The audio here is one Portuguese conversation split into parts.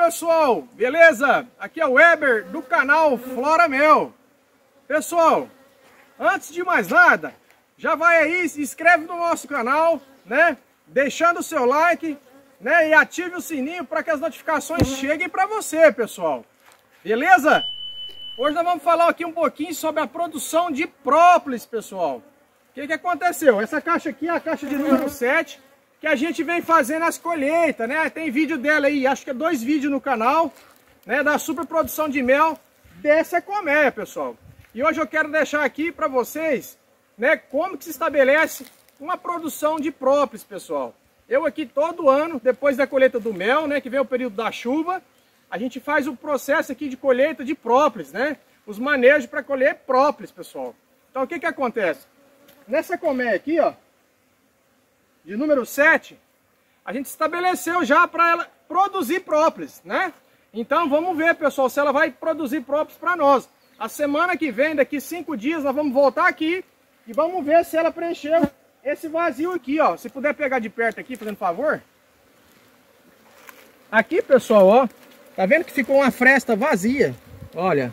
pessoal, beleza? Aqui é o Weber do canal Flora Mel. Pessoal, antes de mais nada, já vai aí, se inscreve no nosso canal, né? Deixando o seu like, né? E ative o sininho para que as notificações cheguem para você, pessoal. Beleza? Hoje nós vamos falar aqui um pouquinho sobre a produção de própolis, pessoal. O que aconteceu? Essa caixa aqui é a caixa de número 7, que a gente vem fazendo as colheitas, né? Tem vídeo dela aí, acho que é 2 vídeos no canal, né? Da super produção de mel dessa colmeia, pessoal. E hoje eu quero deixar aqui para vocês, né? Como que se estabelece uma produção de própolis, pessoal. Eu aqui todo ano, depois da colheita do mel, né? Que vem o período da chuva, a gente faz o processo aqui de colheita de própolis, né? Os manejos para colher própolis, pessoal. Então o que acontece? Nessa colmeia aqui, ó, de número 7, a gente estabeleceu já para ela produzir própolis, né? Então vamos ver, pessoal, se ela vai produzir própolis para nós. A semana que vem, daqui 5 dias, nós vamos voltar aqui e vamos ver se ela preencheu esse vazio aqui, ó. Se puder pegar de perto aqui, fazendo favor. Aqui, pessoal, ó, tá vendo que ficou uma fresta vazia? Olha,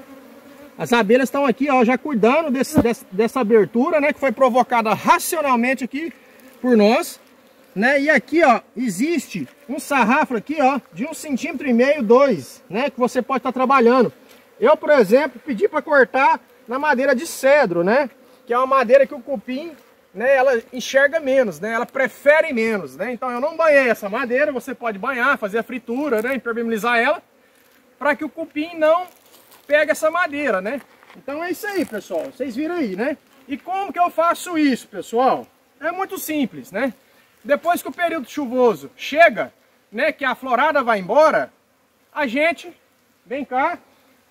as abelhas estão aqui, ó, já cuidando dessa abertura, né? Que foi provocada racionalmente aqui por nós, né? E aqui, ó, existe um sarrafo aqui, ó, de 1,5 cm, 2, né? Que você pode estar trabalhando. Eu, por exemplo, pedi para cortar na madeira de cedro, né? Que é uma madeira que o cupim, né? Ela enxerga menos, né? Ela prefere menos, né? Então eu não banhei essa madeira. Você pode banhar, fazer a fritura, né? Impermeabilizar ela, para que o cupim não pegue essa madeira, né? Então é isso aí, pessoal. Vocês viram aí, né? E como que eu faço isso, pessoal? É muito simples, né? Depois que o período chuvoso chega, né, que a florada vai embora, a gente vem cá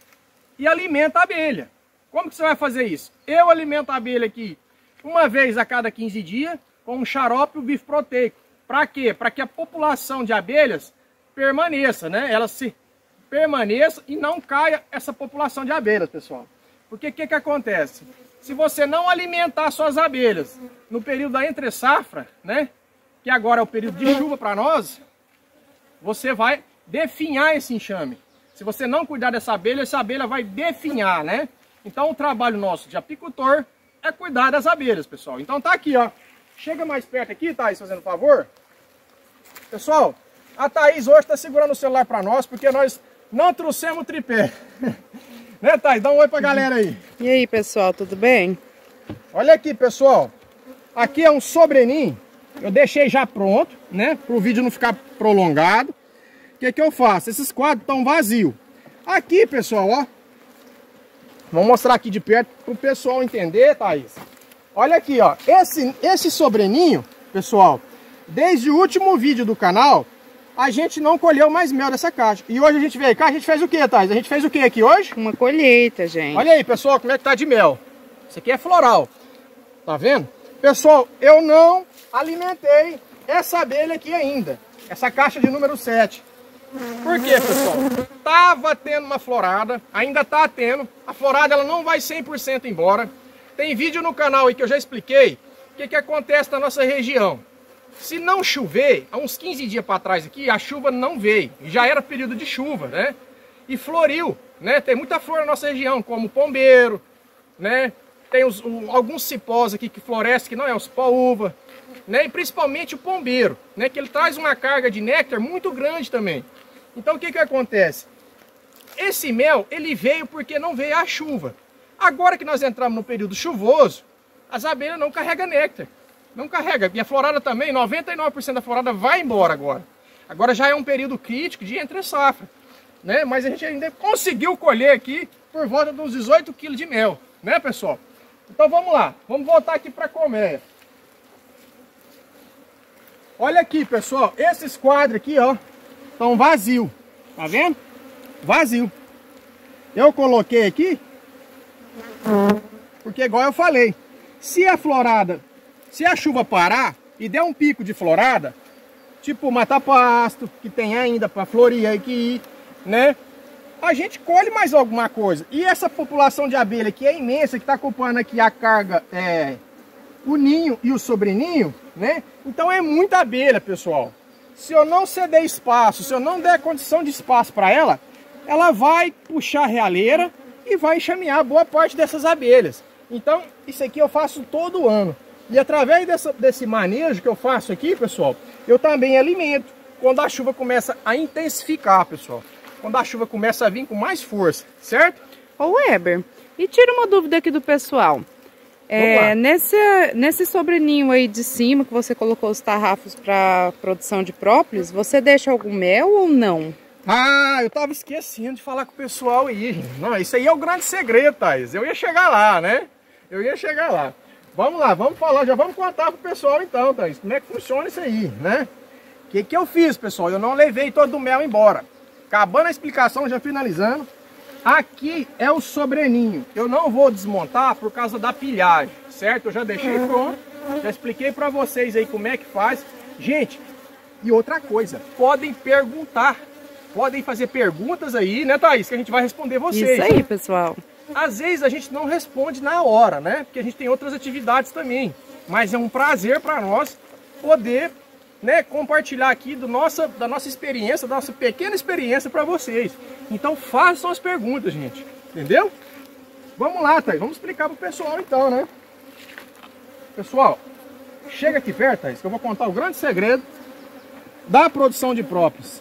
e alimenta a abelha. Como que você vai fazer isso? Eu alimento a abelha aqui uma vez a cada 15 dias com um xarope e o bife proteico. Para quê? Para que a população de abelhas permaneça, né? Ela se permaneça e não caia essa população de abelhas, pessoal. Porque o que acontece? Se você não alimentar suas abelhas no período da entre-safra, né, que agora é o período de chuva para nós, você vai definhar esse enxame. Se você não cuidar dessa abelha vai definhar, né? Então o trabalho nosso de apicultor é cuidar das abelhas, pessoal. Então tá aqui, ó. Chega mais perto aqui, Thaís, fazendo favor. Pessoal, a Thaís hoje está segurando o celular para nós, porque nós não trouxemos o tripé. Né, Thaís? Dá um oi pra galera aí. E aí, pessoal, tudo bem? Olha aqui, pessoal. Aqui é um sobreninho. Eu deixei já pronto, né? Para o vídeo não ficar prolongado. O que eu faço? Esses quadros estão vazios. Aqui, pessoal, ó. Vou mostrar aqui de perto para o pessoal entender, Thaís. Olha aqui, ó. Esse sobreninho, pessoal, desde o último vídeo do canal, a gente não colheu mais mel dessa caixa. E hoje a gente veio cá, a gente fez o que, Thaís? A gente fez o que aqui hoje? Uma colheita, gente. Olha aí, pessoal, como é que tá de mel. Isso aqui é floral. Tá vendo? Pessoal, eu não alimentei essa abelha aqui ainda. Essa caixa de número 7. Por quê, pessoal? Tava tendo uma florada, ainda tá tendo. A florada ela não vai 100% embora. Tem vídeo no canal aí que eu já expliquei o que acontece na nossa região. Se não chover, há uns 15 dias para trás aqui, a chuva não veio. Já era período de chuva, né? E floriu, né? Tem muita flor na nossa região, como o pombeiro, né? Tem alguns cipós aqui que florescem, que não é o cipó-uva, né? E principalmente o pombeiro, né? Que ele traz uma carga de néctar muito grande também. Então o que acontece? Esse mel, ele veio porque não veio a chuva. Agora que nós entramos no período chuvoso, as abelhas não carregam néctar. Não carrega. E a florada também, 99% da florada vai embora agora. Agora já é um período crítico de entre-safra, né? Mas a gente ainda conseguiu colher aqui por volta dos 18 kg de mel, né, pessoal? Então vamos lá. Vamos voltar aqui para a colmeia. Olha aqui, pessoal. Esses quadros aqui, ó, estão vazios. Tá vendo? Vazio. Eu coloquei aqui porque, igual eu falei, se a chuva parar e der um pico de florada, tipo mata-pasto, que tem ainda para florir aqui, né? A gente colhe mais alguma coisa. E essa população de abelha que é imensa, que está ocupando aqui a carga, o ninho e o sobreninho, né? Então é muita abelha, pessoal. se eu não ceder espaço, se eu não der condição de espaço para ela, ela vai puxar a realeira e vai enxamear boa parte dessas abelhas. Então, isso aqui eu faço todo ano. E através desse manejo que eu faço aqui, pessoal, eu também alimento. Quando a chuva começa a intensificar, pessoal. Quando a chuva começa a vir com mais força, certo? Ô Weber, e tira uma dúvida aqui do pessoal. Nesse sobreninho aí de cima que você colocou os tarrafos para produção de própolis, você deixa algum mel ou não? Ah, eu tava esquecendo de falar com o pessoal aí, gente. Não, isso aí é o grande segredo, Thaís. Eu ia chegar lá, né? Eu ia chegar lá. Vamos lá, vamos falar, já vamos contar pro pessoal então, Thaís, como é que funciona isso aí, né? O que eu fiz, pessoal? Eu não levei todo o mel embora. Acabando a explicação, já finalizando. Aqui é o sobreninho. Eu não vou desmontar por causa da pilhagem, certo? Eu já deixei pronto, já expliquei pra vocês aí como é que faz. Gente, e outra coisa, podem perguntar. Podem fazer perguntas aí, né, Thaís? Que a gente vai responder vocês. Isso aí, pessoal. Às vezes a gente não responde na hora, né? Porque a gente tem outras atividades também. Mas é um prazer para nós poder, né, compartilhar aqui da nossa experiência, da nossa pequena experiência para vocês. Então façam as perguntas, gente. Entendeu? Vamos lá, Thaís. Vamos explicar pro pessoal então, né? Pessoal, chega aqui perto, Thaís, que eu vou contar o grande segredo da produção de própolis.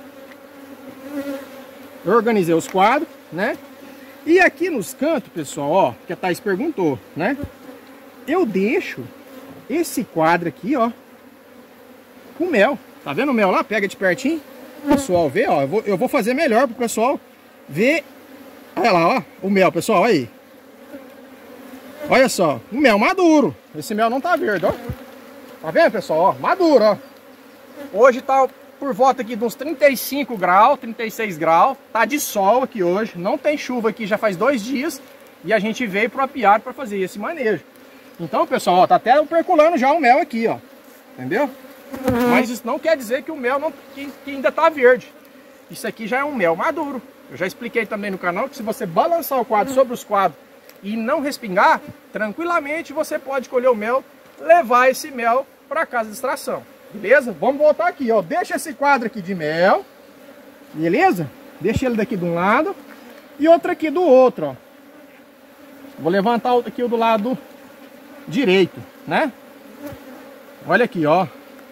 Eu organizei os quadros, né? E aqui nos cantos, pessoal, ó, que a Thaís perguntou, né? Eu deixo esse quadro aqui, ó, com mel. Tá vendo o mel lá? Pega de pertinho. O pessoal vê, ó. Eu vou fazer melhor pro pessoal ver. Olha lá, ó, o mel, pessoal, aí. Olha só, o mel maduro. Esse mel não tá verde, ó. Tá vendo, pessoal? Ó, maduro, ó. Hoje tá por volta aqui de uns 35 graus, 36 graus. Tá de sol aqui hoje. Não tem chuva aqui já faz 2 dias. E a gente veio pro apiário para fazer esse manejo. Então, pessoal, ó, tá até percolando já o mel aqui, ó. Entendeu? Mas isso não quer dizer que o mel que ainda tá verde. Isso aqui já é um mel maduro. Eu já expliquei também no canal que se você balançar o quadro sobre os quadros e não respingar, tranquilamente você pode colher o mel, levar esse mel para casa de extração. Beleza? Vamos voltar aqui, ó. Deixa esse quadro aqui de mel. Beleza? Deixa ele daqui de um lado e outro aqui do outro, ó. Vou levantar aqui o do lado direito, né? Olha aqui, ó.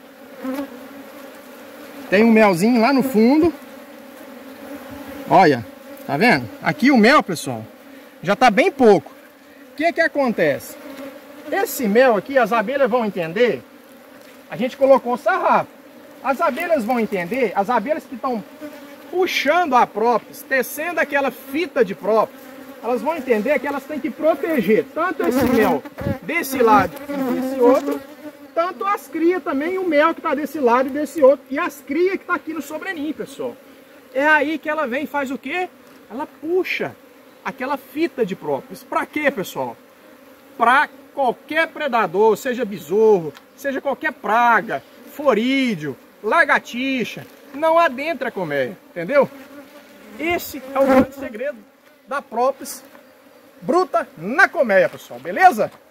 Tem um melzinho lá no fundo. Olha, tá vendo? Aqui o mel, pessoal, já tá bem pouco. O que que acontece? Esse mel aqui, as abelhas vão entender. A gente colocou o sarrafo. As abelhas vão entender, as abelhas que estão puxando a própolis, tecendo aquela fita de própolis, elas vão entender que elas têm que proteger tanto esse mel desse lado e desse outro, tanto as crias também, o mel que está desse lado e desse outro, e as crias que está aqui no sobreninho, pessoal. É aí que ela vem e faz o quê? Ela puxa aquela fita de própolis. Para quê, pessoal? Para qualquer predador, seja besouro, seja qualquer praga, florídeo, lagartixa, não adentra a colmeia, entendeu? Esse é o grande segredo da própolis bruta na colmeia, pessoal, beleza?